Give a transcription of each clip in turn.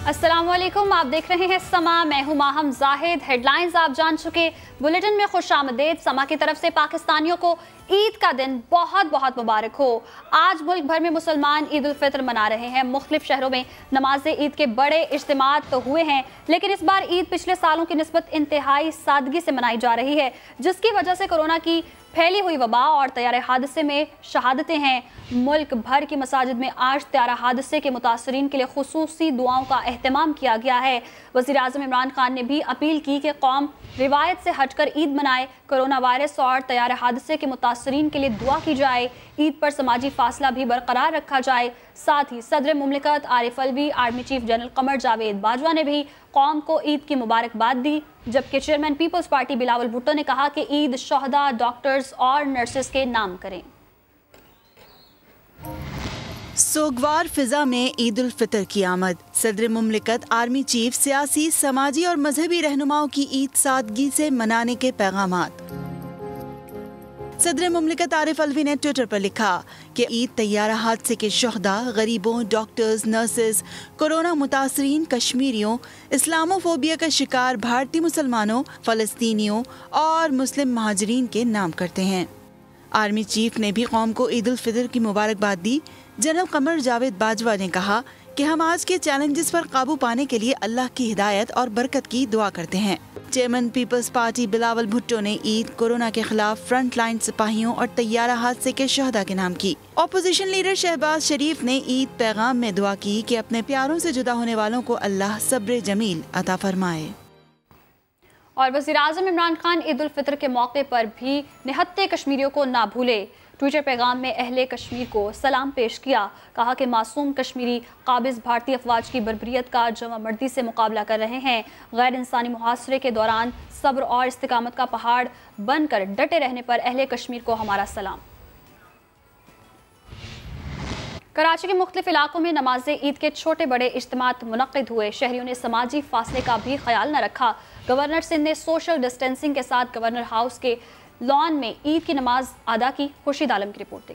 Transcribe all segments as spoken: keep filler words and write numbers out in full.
अस्सलामुअलैकुम, आप देख रहे हैं समा। मैं हूं माहम जाहिद। हेडलाइंस आप जान चुके। बुलेटिन में खुशामदीद। समा की तरफ से पाकिस्तानियों को ईद का दिन बहुत बहुत मुबारक हो। आज मुल्क भर में मुसलमान ईद उल फितर मना रहे हैं। मुख्तलिफ शहरों में नमाज ईद के बड़े इज्तिमात तो हुए हैं, लेकिन इस बार ईद पिछले सालों की निस्बत इंतहाई सादगी से मनाई जा रही है, जिसकी वजह से कोरोना की फैली हुई वबा और तैयारे हादसे में शहादतें हैं। मुल्क भर की मसाजिद में आज तैयारा हादसे के मुतासरीन के लिए खुसूसी दुआओं का एहतमाम किया गया है। वज़ीर आज़म इमरान खान ने भी अपील की कि कौम रिवायत से हटकर ईद मनाए। कोरोना वायरस और तैयारे हादसे के मुतासरीन के लिए दुआ की जाए। ईद पर समाजी फासला भी बरकरार रखा जाए। साथ ही सदर मुमलिकत Arif Alvi, army chief general Qamar Javed Bajwa ने भी कौम को ईद की मुबारकबाद दी, जबकि chairman Peoples Party Bilawal Bhutto ने कहा कि ईद शोहदा, डॉक्टर्स और नर्सेस के नाम करें। सोगवार फिजा में ईद उल फितर की आमद। सदर मुमलिकत, आर्मी चीफ, सियासी, समाजी और मजहबी रहनुमाओं की ईद सादगी से मनाने के पैगामात। सदर मुमलिकत आरिफ अलवी ने ट्विटर पर लिखा कि ईद तैयारा हादसे के शोहदा, गरीबों, डॉक्टर्स, नर्सेज, कोरोना मुतासरीन कश्मीरियों, इस्लामोफोबिया का शिकार भारतीय मुसलमानों, फलस्तीनियों और मुस्लिम महाजरीन के नाम करते हैं। आर्मी चीफ ने भी कौम को ईद उल फितर की मुबारकबाद दी। जनरल कमर जावेद बाजवा ने कहा कि हम आज के चैलेंजेस पर काबू पाने के लिए अल्लाह की हिदायत और बरकत की दुआ करते हैं। Chairman Peoples Party Bilawal Bhutto ने ईद कोरोना के खिलाफ फ्रंट लाइन सिपाहियों और तैयारा हादसे के शहदा के नाम की। ऑपोजिशन लीडर शहबाज शरीफ ने ईद पैगाम में दुआ की कि अपने प्यारों से जुदा होने वालों को अल्लाह सब्र जमील अता फरमाए। और वज़ीर आज़म इमरान खान ईद उल फितर के मौके पर भी निहत्ते कश्मीरियों को ना भूले। ट्विटर पैगाम में अहले कश्मीर को सलाम पेश किया। कहा कि मासूम कश्मीरी काबिज भारतीय अफवाज की बर्बरियत का जमा मर्दी से मुकाबला कर रहे हैं। गैर इंसानी मुहासरे के दौरान सब्र और इस्तिकामत का पहाड़ बनकर डटे रहने पर अहले कश्मीर को हमारा सलाम। कराची के मुख्तलिफ इलाकों में नमाज ईद के छोटे बड़े इज्तिमात मुनक्किद हुए। शहरियों ने समाजी फासले का भी ख्याल न रखा। गवर्नर सिंध ने सोशल डिस्टेंसिंग के साथ गवर्नर हाउस के लॉन में ईद की नमाज अदा की। खुर्शीद आलम की रिपोर्ट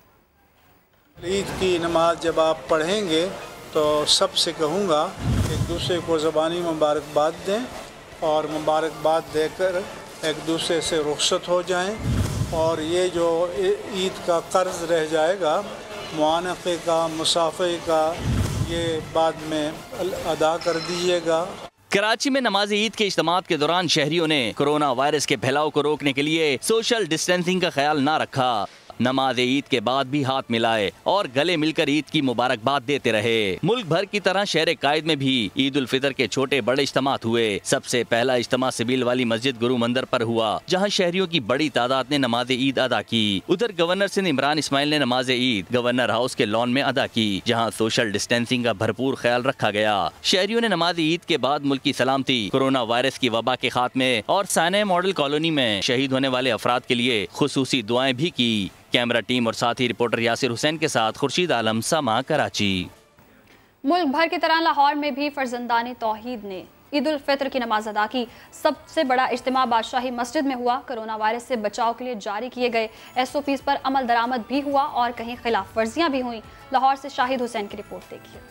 देखिए। ईद की नमाज जब आप पढ़ेंगे तो सबसे कहूँगा एक दूसरे को ज़बानी मुबारकबाद दें और मुबारकबाद देकर एक दूसरे से रुखसत हो जाएं। और ये जो ईद का कर्ज रह जाएगा मुआनक़े का, मुसाफ़े का, ये बाद में अदा कर दीजिएगा। कराची में नमाज ईद के इज्तिमात के दौरान शहरियों ने कोरोना वायरस के फैलाव को रोकने के लिए सोशल डिस्टेंसिंग का ख्याल ना रखा। नमाज ईद के बाद भी हाथ मिलाए और गले मिलकर ईद की मुबारकबाद देते रहे। मुल्क भर की तरह शहर कायद में भी ईद उल फितर के छोटे बड़े इज्तिमात हुए। सबसे पहला इज्तिमा सिविल वाली मस्जिद गुरु मंदिर पर हुआ, जहां शहरियों की बड़ी तादाद ने नमाज ईद अदा की। उधर गवर्नर सिंध इमरान इस्माइल ने नमाज ईद गवर्नर हाउस के लॉन में अदा की, जहाँ सोशल डिस्टेंसिंग का भरपूर ख्याल रखा गया। शहरियों ने नमाज ईद के बाद मुल्क की सलामती, कोरोना वायरस की वबा के खात्मे और साने मॉडल कॉलोनी में शहीद होने वाले अफराद के लिए खुसूसी दुआएं भी की। कैमरा टीम और साथी रिपोर्टर यासिर हुसैन के साथ खुर्शीद आलम, समा, कराची। मुल्क भर की तरह लाहौर में भी फर्जंदाने तौहीद ने ईद उल फितर की नमाज अदा की। सबसे बड़ा इज्तिमा बादशाही मस्जिद में हुआ। कोरोना वायरस से बचाव के लिए जारी किए गए एस ओ पीज़ पर अमल दरामद भी हुआ और कहीं खिलाफ वर्जियां भी हुई। लाहौर से शाहिद हुसैन की रिपोर्ट देखिए।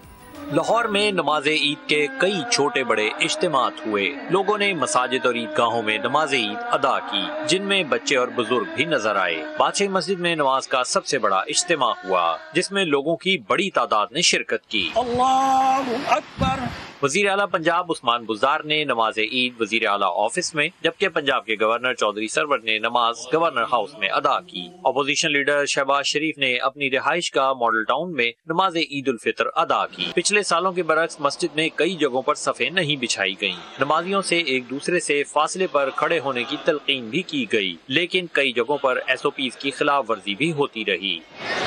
लाहौर में नमाज ईद के कई छोटे बड़े इज्तिमात हुए। लोगों ने मसाजिद और ईदगाहों में नमाज ईद अदा की, जिनमें बच्चे और बुजुर्ग भी नजर आए। बादशाही मस्जिद में नमाज का सबसे बड़ा इज्तिमा हुआ, जिसमें लोगों की बड़ी तादाद ने शिरकत की। अल्लाहु अकबर। वजीर आला पंजाब उस्मान बुज़दार ने नमाज ईद वजीर आला ऑफिस में, जबकि पंजाब के गवर्नर चौधरी सरवर ने नमाज गवर्नर हाउस में अदा की। अपोजिशन लीडर शहबाज शरीफ ने अपनी रिहाइश का मॉडल टाउन में नमाज ईद उल फितर अदा की। पिछले सालों के बरक्स मस्जिद में कई जगहों पर सफ़े नहीं बिछाई गयी। नमाजियों से एक दूसरे से फासले पर खड़े होने की तलकीन भी की गयी, लेकिन कई जगहों पर एस ओ पीज़ की खिलाफ वर्जी भी होती रही।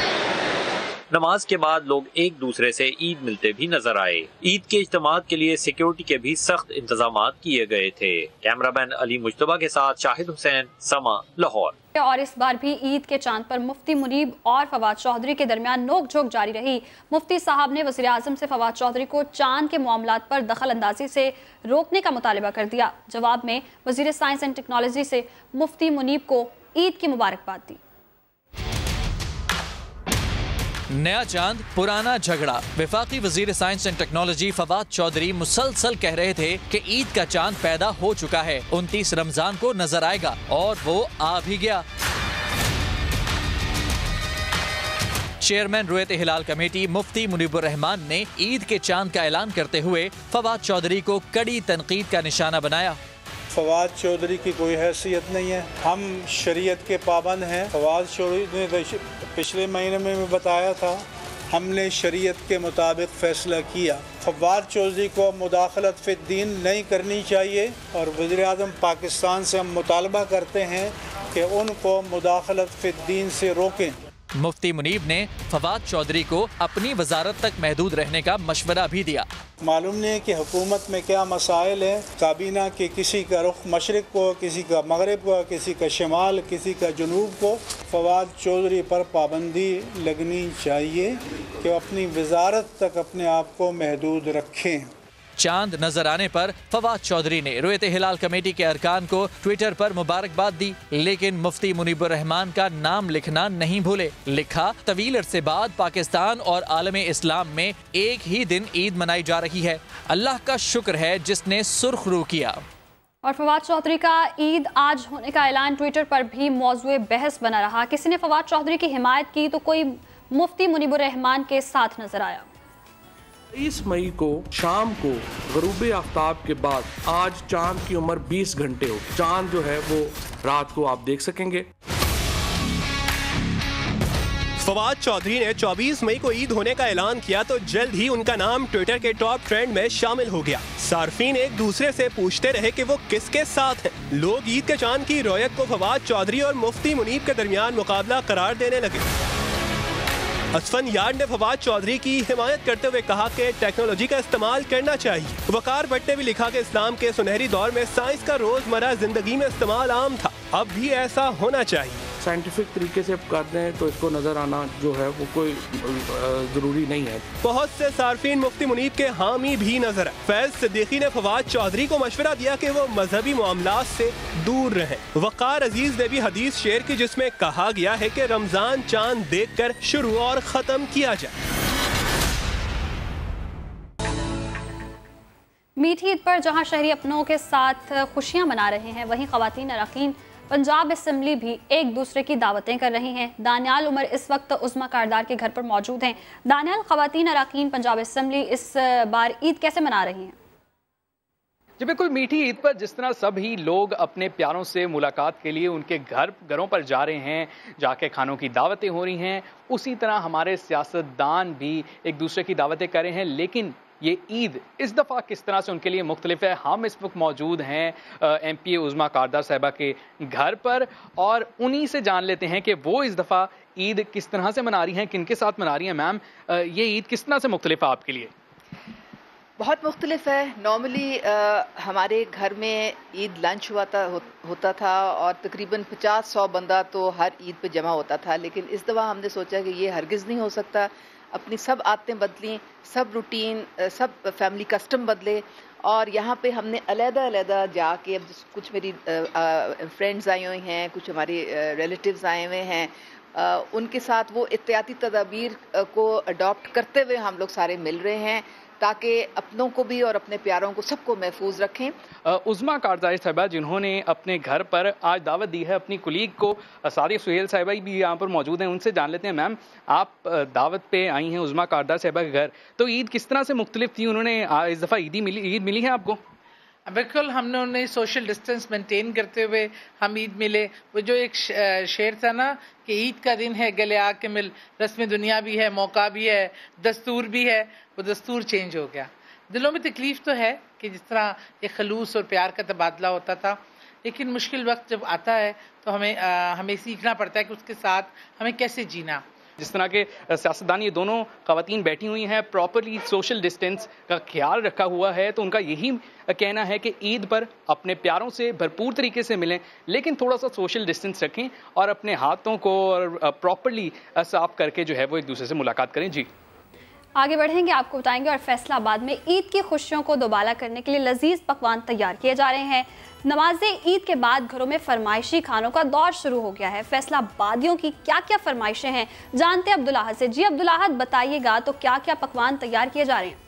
नमाज के बाद लोग एक दूसरे से ईद मिलते भी नजर आए। ईद के इज्तिमात के लिए सिक्योरिटी के भी सख्त इंतजामात किए गए थे। कैमरामैन अली मुज्तबा के साथ शाहिद हुसैन, समा, लाहौर। और इस बार भी ईद के चांद पर मुफ्ती मुनीब और फवाद चौधरी के दरमियान नोकझोंक जारी रही। मुफ्ती साहब ने वज़ीर आज़म से फवाद चौधरी को चांद के मामलात पर दखल अंदाजी से रोकने का मुतालिबा कर दिया। जवाब में वज़ीर साइंस एंड टेक्नोलॉजी से मुफ्ती मुनीब को ईद की मुबारकबाद दी। नया चांद पुराना झगड़ा। वफाकी वजीर science and technology Fawad Chaudhry मुसलसल कह रहे थे कि ईद का चांद पैदा हो चुका है, उनतीस रमजान को नजर आएगा, और वो आ भी गया। चेयरमैन रुयत हिलाल कमेटी मुफ्ती मुनीबुर रहमान ने ईद के चांद का ऐलान करते हुए फवाद चौधरी को कड़ी तनकीद का निशाना बनाया। फवाद चौधरी की कोई हैसियत नहीं है, हम शरीयत के पाबंद हैं। फवाद चौधरी ने पिछले महीने में भी बताया था, हमने शरीयत के मुताबिक फ़ैसला किया। फवाद चौधरी को मुदाखलत फ़ी दीन नहीं करनी चाहिए और वज़ीर आज़म पाकिस्तान से हम मुतालबा करते हैं कि उनको मुदाखलत फ़ी दीन से रोकें। मुफ्ती मुनीब ने फवाद चौधरी को अपनी वजारत तक महदूद रहने का मशवरा भी दिया। मालूम नहीं है कि हुकूमत में क्या मसाइल है। काबीना के किसी का रुख मशरिक को, किसी का मगरिब को, किसी का शमाल, किसी का जनूब को। फवाद चौधरी पर पाबंदी लगनी चाहिए कि अपनी वजारत तक अपने आप को महदूद रखें। चांद नजर आने पर फवाद चौधरी ने रुयत हिलाल कमेटी के अरकान को ट्विटर पर मुबारकबाद दी, लेकिन मुफ्ती मुनीबुर रहमान का नाम लिखना नहीं भूले। लिखा, तवील अरसे बाद पाकिस्तान और आलमे इस्लाम में एक ही दिन ईद मनाई जा रही है। अल्लाह का शुक्र है जिसने सुर्ख रू किया। और फवाद चौधरी का ईद आज होने का ऐलान ट्विटर पर भी मौजूए बहस बना रहा। किसी ने फवाद चौधरी की हिमायत की तो कोई मुफ्ती मुनीबुर रहमान के साथ नजर आया। तेईस मई को शाम को गरूब आफ्ताब के बाद आज चांद की उम्र बीस घंटे हो। चांद जो है वो रात को आप देख सकेंगे। फवाद चौधरी ने चौबीस मई को ईद होने का ऐलान किया तो जल्द ही उनका नाम ट्विटर के टॉप ट्रेंड में शामिल हो गया। सार्फिन एक दूसरे से पूछते रहे कि वो किसके साथ हैं। लोग ईद के चांद की रोयत को फवाद चौधरी और मुफ्ती मुनीब के दरमियान मुकाबला करार देने लगे। असफन यार ने फवाद चौधरी की हिमायत करते हुए कहा कि टेक्नोलॉजी का इस्तेमाल करना चाहिए। वकार भट्ट ने भी लिखा कि इस्लाम के सुनहरी दौर में साइंस का रोजमर्रा जिंदगी में इस्तेमाल आम था, अब भी ऐसा होना चाहिए। साइंटिफिक तरीके से कर दें तो इसको नजर आना जो है वो कोई जरूरी नहीं है। बहुत से सार्फिन मुफ्ती मुनीब के हामी भी नजर आए। फैज सिद्दीकी ने फवाद चौधरी को मशवरा दिया कि वो मजहबी मामलात से दूर रहें। वकार अजीज ने भी हदीस शेयर की जिसमें कहा गया है कि रमजान चांद देखकर शुरू और खत्म किया जाए। मीठी ईद पर जहां शहरी अपनों के साथ खुशियां मना रहे हैं, वहीं खवातीन अरकान पंजाब असेंबली भी एक दूसरे की दावतें कर रही हैं। दानियाल उमर इस वक्त उज़्मा कारदार के घर पर मौजूद हैं। दानियाल, खवातीन अरकान पंजाब असेंबली इस बार ईद कैसे मना रही हैं? जी बिल्कुल, मीठी ईद पर जिस तरह सभी लोग अपने प्यारों से मुलाकात के लिए उनके घर घरों पर जा रहे हैं, जाके खानों की दावतें हो रही हैं, उसी तरह हमारे सियासतदान भी एक दूसरे की दावतें कर रहे हैं। लेकिन ये ईद इस दफ़ा किस तरह से उनके लिए मुख्तलिफ है। हम इस वक्त मौजूद हैं एम पी ए उज़्मा कारदार साहिबा के घर पर और उन्हीं से जान लेते हैं कि वो इस दफ़ा ईद किस तरह से मना रही हैं, किन के साथ मना रही हैं। मैम, ये ईद किस तरह से मुख्तलिफ है आपके लिए? बहुत मुख्तलिफ है। नॉर्मली हमारे घर में ईद लंच हुआ था हो, होता था और तकरीबन पचास सौ बंदा तो हर ईद पे जमा होता था, लेकिन इस दफ़ा हमने सोचा कि ये हरगिज़ नहीं हो सकता। अपनी सब आदतें बदली, सब रूटीन, सब फैमिली कस्टम बदले और यहाँ पे हमने अलहदा अलहदा जाके, अब कुछ मेरी फ्रेंड्स आई हुई हैं, कुछ हमारे रिलेटिव्स आए हुए हैं, आ, उनके साथ वो एहतियाती तदाबीर को अडॉप्ट करते हुए हम लोग सारे मिल रहे हैं ताकि अपनों को भी और अपने प्यारों को सबको महफूज रखें। उज़्मा कारदार साहिबा जिन्होंने अपने घर पर आज दावत दी है अपनी कुलीग को, सादिया सुहेल साहिबा भी यहाँ पर मौजूद हैं, उनसे जान लेते हैं। मैम, आप दावत पे आई हैं उज़्मा कारदार साहिबा के घर, तो ईद किस तरह से मुख्तलिफ थी? उन्होंने इस दफ़ा ईदी मिली ईद मिली है आपको? बिल्कुल, हमने उन्हें सोशल डिस्टेंस मेंटेन करते हुए हम ईद मिले। वो जो एक शेर था ना कि ईद का दिन है गले आके मिल, रस्म दुनिया भी है, मौका भी है, दस्तूर भी है, वो दस्तूर चेंज हो गया। दिलों में तकलीफ तो है कि जिस तरह एक खलूस और प्यार का तबादला होता था, लेकिन मुश्किल वक्त जब आता है तो हमें आ, हमें सीखना पड़ता है कि उसके साथ हमें कैसे जीना। जिस तरह के सियासतदान ये दोनों खवातीन बैठी हुई हैं, प्रॉपरली सोशल डिस्टेंस का ख्याल रखा हुआ है, तो उनका यही कहना है कि ईद पर अपने प्यारों से भरपूर तरीके से मिलें, लेकिन थोड़ा सा सोशल डिस्टेंस रखें और अपने हाथों को और प्रॉपरली साफ करके जो है वो एक दूसरे से मुलाकात करें। जी आगे बढ़ेंगे, आपको बताएंगे। और फैसलाबाद में ईद की खुशियों को दोबारा करने के लिए लजीज पकवान तैयार किए जा रहे हैं। नमाज़े ईद के बाद घरों में फरमाइशी खानों का दौर शुरू हो गया है। फैसलाबादियों की क्या क्या फरमाइशें हैं, जानते हैं अब्दुल अहद से। जी अब्दुल अहद, बताइएगा तो क्या क्या पकवान तैयार किए जा रहे हैं?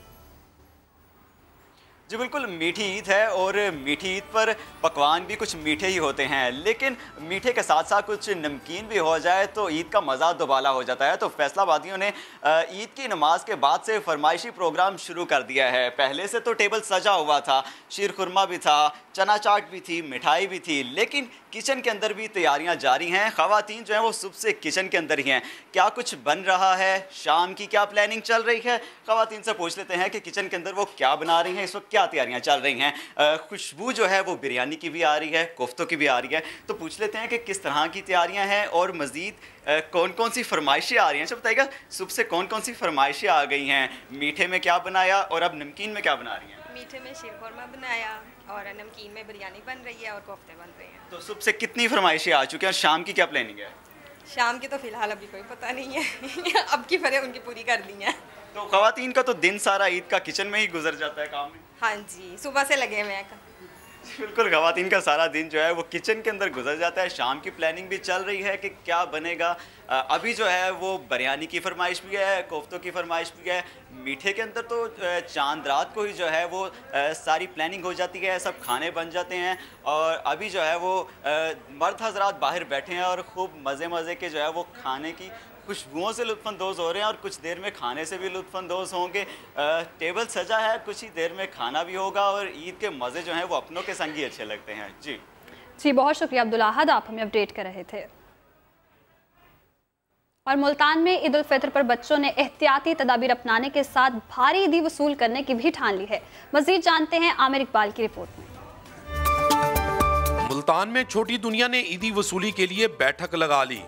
जी बिल्कुल, मीठी ईद है और मीठी ईद पर पकवान भी कुछ मीठे ही होते हैं, लेकिन मीठे के साथ साथ कुछ नमकीन भी हो जाए तो ईद का मज़ा दोबारा हो जाता है। तो फैसलाबादियों ने ईद की नमाज के बाद से फरमाइशी प्रोग्राम शुरू कर दिया है। पहले से तो टेबल सजा हुआ था, शीर खुरमा भी था, चना चाट भी थी, मिठाई भी थी, लेकिन किचन के अंदर भी तैयारियां जारी हैं। ख़वातीन जो हैं वो सुबह से किचन के अंदर ही हैं। क्या कुछ बन रहा है, शाम की क्या प्लानिंग चल रही है, ख़वातीन से पूछ लेते हैं कि किचन के अंदर वो क्या बना रही हैं, इस वक्त क्या तैयारियां चल रही हैं। खुशबू जो है वो बिरयानी की भी आ रही है, कोफ्तों की भी आ रही है। तो पूछ लेते हैं कि किस तरह की तैयारियाँ हैं और मज़ीद कौन कौन सी फरमाइशें आ रही हैं। अच्छा बताइएगा, सुबह से कौन कौन सी फरमाइशें आ गई हैं? मीठे में क्या बनाया और अब नमकीन में क्या बना रही हैं? मीठे में शीर खुरमा बनाया और नमकीन में बिरयानी बन रही है और कोफ्ते बन रहे हैं। तो सुबह से कितनी फरमाइशें आ चुकी हैं और शाम की क्या प्लानिंग है? शाम की तो फिलहाल अभी कोई पता नहीं है अब की फरे उनकी पूरी कर ली हैं। तो ख़वातीन का तो दिन सारा ईद का किचन में ही गुजर जाता है काम में। हाँ जी, सुबह से लगे हुए हैं। बिल्कुल, ख़वातीन का सारा दिन जो है वो किचन के अंदर गुजर जाता है। शाम की प्लानिंग भी चल रही है कि क्या बनेगा। अभी जो है वो बिरयानी की फरमाइश भी है, कोफ्तों की फरमाइश भी है। मीठे के अंदर तो चांद रात को ही जो है वो सारी प्लानिंग हो जाती है, सब खाने बन जाते हैं। और अभी जो है वो मर्द हजरात बाहर बैठे हैं और खूब मज़े मज़े के जो है वो खाने की खुशबुओं से लुत्फ़अंदोज़ हो रहे हैं और कुछ देर में खाने से भी लुत्फ़अंदोज़ होंगे। टेबल सजा है, कुछ ही देर में खाना भी होगा और ईद के मज़े जो हैं वो अपनों के संग ही अच्छे लगते हैं। जी जी, बहुत शुक्रिया अब्दुल अहद, आप हमें अपडेट कर रहे थे। और मुल्तान में ईद उल फितर पर बच्चों ने एहतियाती तदाबीर अपनाने के साथ भारी ईदी वसूल करने की भी ठान ली है। मजीद जानते हैं आमिर इकबाल की रिपोर्ट में। मुल्तान में छोटी दुनिया ने ईदी वसूली के लिए बैठक लगा ली।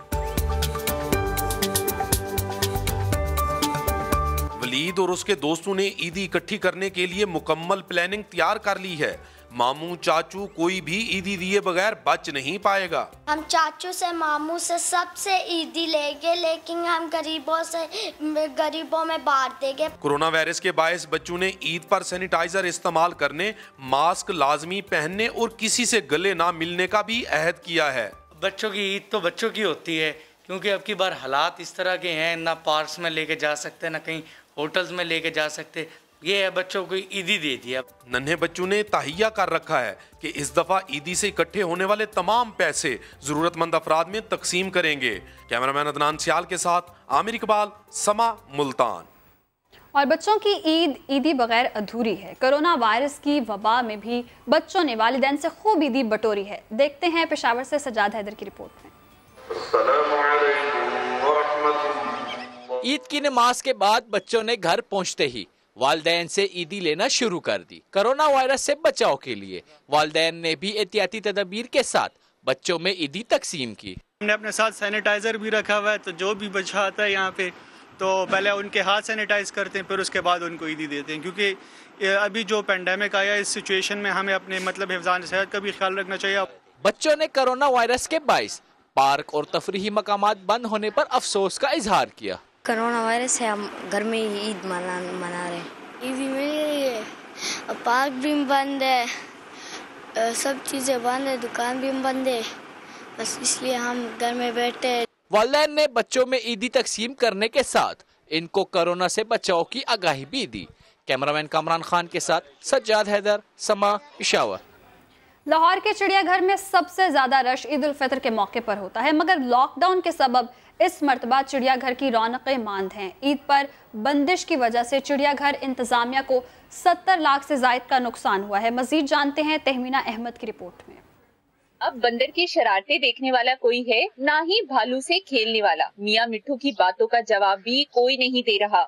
वलीद और उसके दोस्तों ने ईदी इकट्ठी करने के लिए मुकम्मल प्लानिंग तैयार कर ली है। मामू चाचू कोई भी ईदी दिए बगैर बच नहीं पाएगा। हम चाचू से मामू से सबसे ईदी लेंगे, लेकिन हम गरीबों से गरीबों में बांट देंगे। कोरोना वायरस के बायस बच्चों ने ईद पर सैनिटाइजर इस्तेमाल करने, मास्क लाजमी पहनने और किसी से गले ना मिलने का भी अहद किया है। बच्चों की ईद तो बच्चों की होती है, क्योंकि अब की बार हालात इस तरह के हैं, ना पार्क्स में लेके जा सकते, ना कहीं होटल्स में लेके जा सकते। ये है बच्चों को ईदी दे दिया। नन्हे बच्चों ने तहिया कर रखा है कि इस दफा ईदी से इकट्ठे होने वाले तमाम पैसे जरूरतमंद अफराद में तकसीम करेंगे। कैमरामैन अदनान सियाल के साथ आमिर इकबाल, समा, मुल्तान। और बच्चों की ईद ईदी बगैर अधूरी है। कोरोना वायरस की वबा में भी बच्चों ने वालिदैन से खूब ईदी बटोरी है। देखते हैं पेशावर से सजाद हैदर की रिपोर्ट में। ईद की नमाज के बाद बच्चों ने घर पहुंचते ही वालिदैन से ईदी लेना शुरू कर दी। कोरोना वायरस से बचाव के लिए वालिदैन ने भी एहतियाती तदबीर के साथ बच्चों में ईदी तकसीम की। हमने अपने साथ सैनिटाइजर भी रखा हुआ है, तो जो भी बच्चा आता है यहाँ पे तो पहले उनके हाथ सैनिटाइज करते हैं, फिर उसके बाद उनको ईदी देते हैं। क्योंकि अभी जो पेंडेमिक आया, इस सिचुएशन में हमें अपने मतलब हिफाज़त सेहत का भी ख्याल रखना चाहिए। बच्चों ने कोरोना वायरस के बाइस पार्क और तफरीही मकामात बंद होने पर अफसोस का इजहार किया। कोरोना वायरस है, हम घर में ही ईद मना मना रहे हैं। ईद मिल रही है, पार्क भी बंद है, सब चीज़ें बंद है, दुकान भी बंद है, बस इसलिए हम घर में बैठे हैं। वालिदैन ने बच्चों में ईदी तकसीम करने के साथ इनको कोरोना से बचाव की आगाही भी दी। कैमरामैन कामरान खान के साथ सज्जाद हैदर, समा, पेशावर। लाहौर के चिड़ियाघर में सबसे ज्यादा रश ईद उल फितर के मौके पर होता है, मगर लॉकडाउन के सबब इस मर्तबा चिड़ियाघर की रौनकें मांद हैं। ईद पर बंदिश की वजह से चिड़ियाघर इंतजामिया को सत्तर लाख से जायद का नुकसान हुआ है। मजीद जानते हैं तहमीना अहमद की रिपोर्ट में। अब बंदर की शरारतें देखने वाला कोई है, ना ही भालू से खेलने वाला। मियाँ मिट्ठू की बातों का जवाब भी कोई नहीं दे रहा।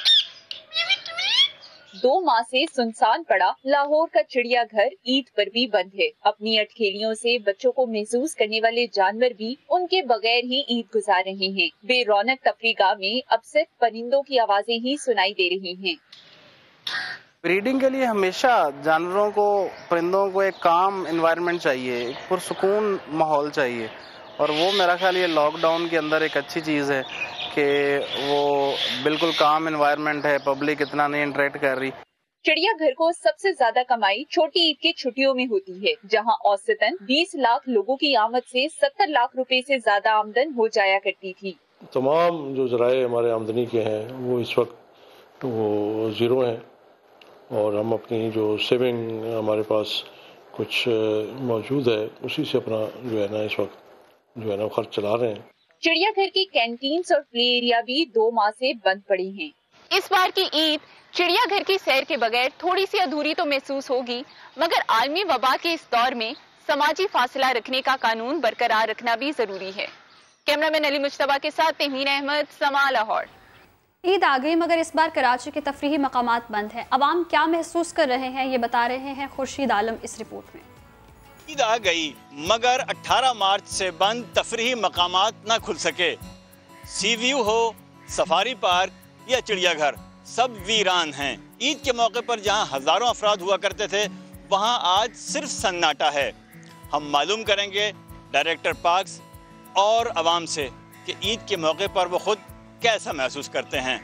दो माह से सुनसान पड़ा लाहौर का चिड़ियाघर ईद पर भी बंद है। अपनी अटखेलियों से बच्चों को महसूस करने वाले जानवर भी उनके बगैर ही ईद गुजार रहे हैं। बेरौनक तफरीगाह में अब सिर्फ परिंदों की आवाजें ही सुनाई दे रही हैं। ब्रीडिंग के लिए हमेशा जानवरों को, परिंदों को एक काम एनवायरनमेंट चाहिए, एक पुरसुकून माहौल चाहिए, और वो मेरा ख्याल ये लॉकडाउन के अंदर एक अच्छी चीज़ है कि वो बिल्कुल काम एनवायरनमेंट है, पब्लिक इतना नहीं इंटरेक्ट कर रही। चिड़ियाघर को सबसे ज्यादा कमाई छोटी ईद की छुट्टियों में होती है, जहां औसतन बीस लाख लोगों की आमद से सत्तर लाख रुपए से ज्यादा आमदन हो जाया करती थी। तमाम जो जराए हमारे आमदनी के हैं वो इस वक्त वो ज़ीरो हैं और हम अपनी जो सेविंग हमारे पास कुछ मौजूद है उसी से अपना जो है ना इस वक्त जो है ना खर्च चला रहे हैं। चिड़ियाघर की कैंटीन्स और प्ले एरिया भी दो माह से बंद पड़ी हैं। इस बार की ईद चिड़ियाघर की सैर के बगैर थोड़ी सी अधूरी तो महसूस होगी, मगर आलमी वबा के इस दौर में समाजी फासला रखने का कानून बरकरार रखना भी जरूरी है। कैमरामैन अली मुश्तबा के साथ तहमीन अहमद, समा, लाहौर। ईद आ गई मगर इस बार कराची के तफरीही मकामात बंद हैं। अवाम क्या महसूस कर रहे हैं ये बता रहे हैं खुर्शीद आलम इस रिपोर्ट में। ईद आ गई मगर अठारह मार्च से बंद तफरीही मकामात न खुल सके। सी व्यू हो, सफारी पार्क या चिड़ियाघर, सब वीरान हैं। ईद के मौके पर जहां हजारों अफराद हुआ करते थे वहां आज सिर्फ सन्नाटा है। हम मालूम करेंगे डायरेक्टर पार्क्स और अवाम से कि ईद के मौके पर वो खुद कैसा महसूस करते हैं।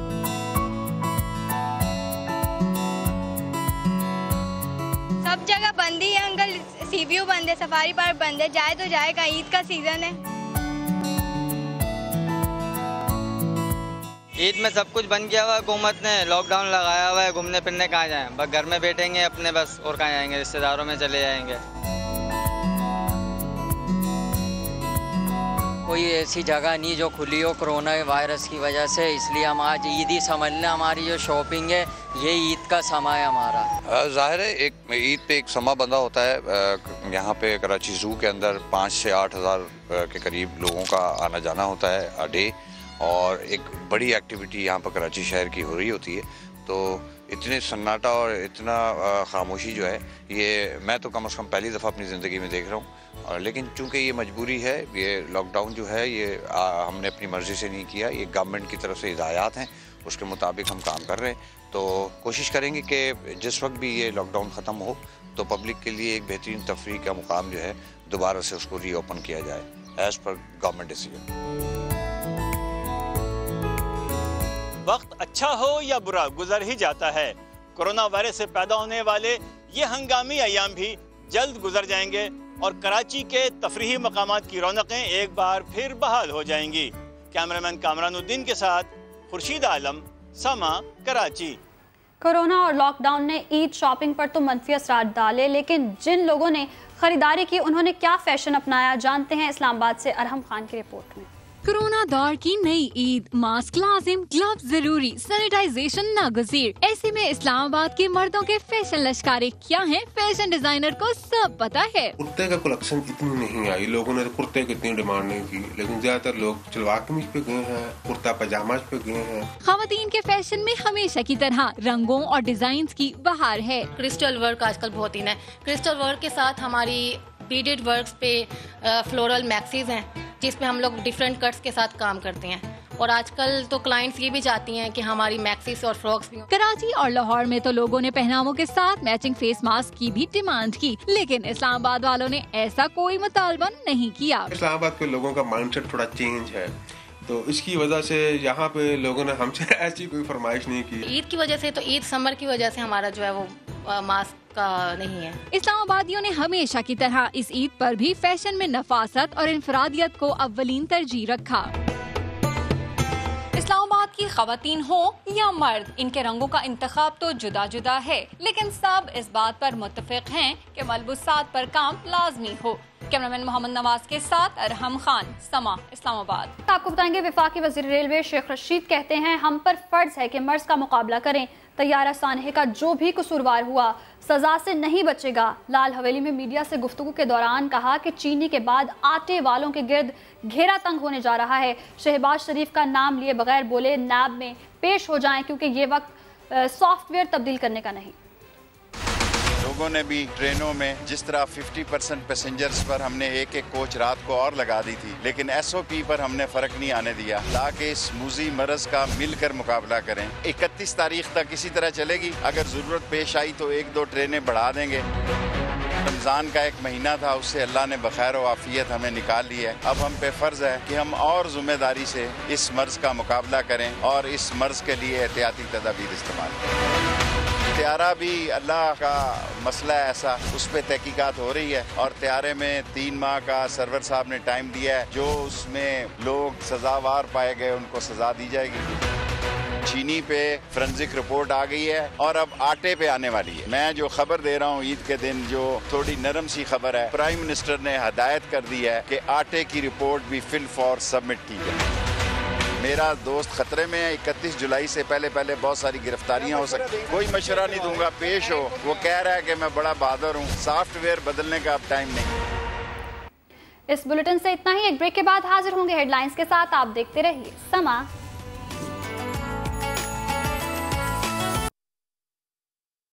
सब जगह बंद ही है अंकल, सी व्यू बंद है, सफारी पार्क बंद है, जाए तो जाएगा, ईद का सीजन है। ईद में सब कुछ बंद किया हुआ है, हुकूमत ने लॉकडाउन लगाया हुआ है। घूमने फिरने कहाँ जाएं, बस घर में बैठेंगे अपने, बस और कहाँ जाएंगे, रिश्तेदारों में चले जाएंगे। कोई ऐसी जगह नहीं जो खुली हो कोरोना वायरस की वजह से, इसलिए हम आज ईद ही समझ लें। हमारी जो शॉपिंग है ये ईद का समय है हमारा। जाहिर है एक ईद पे एक समा बंधा होता है। यहाँ पे कराची ज़ू के अंदर पाँच से आठ हज़ार के करीब लोगों का आना जाना होता है अ डे, और एक बड़ी एक्टिविटी यहाँ पर कराची शहर की हो रही होती है। तो इतने सन्नाटा और इतना खामोशी जो है ये मैं तो कम से कम पहली दफ़ा अपनी ज़िंदगी में देख रहा हूँ। और लेकिन चूंकि ये मजबूरी है, ये लॉकडाउन जो है ये आ, हमने अपनी मर्ज़ी से नहीं किया, ये गवर्नमेंट की तरफ से हिदायत हैं, उसके मुताबिक हम काम कर रहे हैं। तो कोशिश करेंगे कि जिस वक्त भी ये लॉकडाउन ख़त्म हो तो पब्लिक के लिए एक बेहतरीन तफरीह का मुकाम जो है दोबारा से उसको रीओपन किया जाए एज़ पर गवर्नमेंट डिसीजन। वक्त अच्छा हो या बुरा गुजर ही जाता है। कोरोना वायरस से पैदा होने वाले ये हंगामी अयाम भी जल्द गुजर जाएंगे और कराची के तफरीही मकामात की रौनकें एक बार फिर बहाल हो जाएंगी। कैमरामैन कामरानुद्दीन के साथ खुर्शीद आलम, समा, कराची। कोरोना और लॉकडाउन ने ईद शॉपिंग पर तो मनफी असरात डाले, लेकिन जिन लोगों ने खरीदारी की उन्होंने क्या फैशन अपनाया, जानते हैं इस्लामाबाद से अरहम खान की रिपोर्ट में। कोरोना दौर की नई ईद, मास्क लाजिम, ग्लव्स जरूरी, सैनिटाइजेशन नागुज़ीर। ऐसे में इस्लामाबाद के मर्दों के फैशन लश्कारे क्या हैं, फैशन डिजाइनर को सब पता है। कुर्ते का कलेक्शन इतनी नहीं आई, लोगों ने कुर्ते की इतनी डिमांड नहीं की, लेकिन ज्यादातर लोग सलवार कमीज पे गए हैं, कुर्ता पजामा पे गए हैं। खवातीन के फैशन में हमेशा की तरह रंगों और डिजाइन की बहार है। क्रिस्टल वर्क आजकल बहुत इन है। क्रिस्टल वर्क के साथ हमारी बीडेड वर्क्स पे फ्लोरल मैक्सीज हैं, जिसपे हम लोग डिफरेंट कट्स के साथ काम करते हैं। और आजकल तो क्लाइंट्स ये भी चाहती हैं कि हमारी मैक्सीज और फ्रॉक्स भी। कराची और लाहौर में तो लोगों ने पहनावों के साथ मैचिंग फेस मास्क की भी डिमांड की, लेकिन इस्लामाबाद वालों ने ऐसा कोई मुतालबा नहीं किया। इस्लामाबाद के लोगों का माइंडसेट थोड़ा चेंज है, तो इसकी वजह से यहाँ पे लोगों ने हमसे ऐसी कोई फरमाइश नहीं की। ईद की वजह से तो ईद समर की वजह से हमारा जो है वो मास्क का नहीं है। इस्लामाबादियों ने हमेशा की तरह इस ईद पर भी फैशन में नफासत और इंफरादियत को अव्वलीन तरजीह रखा। इस्लामाबाद की खवातीन हो या मर्द, इनके रंगों का इंतखाब तो जुदा जुदा है, लेकिन सब इस बात पर मुत्तफिक हैं कि मलबूसात पर काम लाजमी हो। कैमरामैन मोहम्मद नवाज के साथ अरहम खान, समा, इस्लामाबाद। आपको बताएंगे वफाकी वज़ीर रेलवे शेख रशीद कहते हैं हम पर फर्ज है कि मर्ज का मुकाबला करें। तैयारा सानहे का जो भी कसूरवार हुआ सजा से नहीं बचेगा। लाल हवेली में मीडिया से गुफ्तगू के दौरान कहा कि चीनी के बाद आटे वालों के गिर्द घेरा तंग होने जा रहा है। शहबाज शरीफ का नाम लिए बगैर बोले नैब में पेश हो जाएं, क्योंकि ये वक्त सॉफ्टवेयर तब्दील करने का नहीं। लोगों ने भी ट्रेनों में जिस तरह पचास परसेंट पैसेंजर्स पर हमने एक एक कोच रात को और लगा दी थी, लेकिन एस ओ पी पर हमने फर्क नहीं आने दिया ताकि इस मूजी मरज का मिलकर मुकाबला करें। इकतीस तारीख तक इसी तरह चलेगी। अगर जरूरत पेश आई तो एक दो ट्रेनें बढ़ा देंगे। रमज़ान का एक महीना था, उससे अल्लाह ने बखैर व आफियत हमें निकाल ली है। अब हम पे फ़र्ज़ है कि हम और ज़िम्मेदारी से इस मर्ज़ का मुकाबला करें और इस मर्ज़ के लिए एहतियाती तदाबीर इस्तेमाल करें। त्यारा भी अल्लाह का मसला है ऐसा, उस पर तहकीकात हो रही है और त्यारे में तीन माह का सरवर साहब ने टाइम दिया है। जो उसमें लोग सजावार पाए गए उनको सजा दी जाएगी। चीनी पे फोरेंसिक रिपोर्ट आ गई है और अब आटे पे आने वाली है। मैं जो खबर दे रहा हूँ ईद के दिन, जो थोड़ी नरम सी खबर है, प्राइम मिनिस्टर ने हदायत कर दी है कि आटे की रिपोर्ट भी फिल फॉर सबमिट की जाए। मेरा दोस्त खतरे में है, इकतीस जुलाई से पहले पहले बहुत सारी गिरफ्तारियां हो सकती हैं। कोई मशवरा नहीं दूंगा, पेश हो। वो कह रहा है कि मैं बड़ा बहादुर हूँ। सॉफ्टवेयर बदलने का अब टाइम नहीं। इस बुलेटिन से इतना ही। एक ब्रेक के बाद हाजिर होंगे हेडलाइंस के साथ। आप देखते रहिए समा।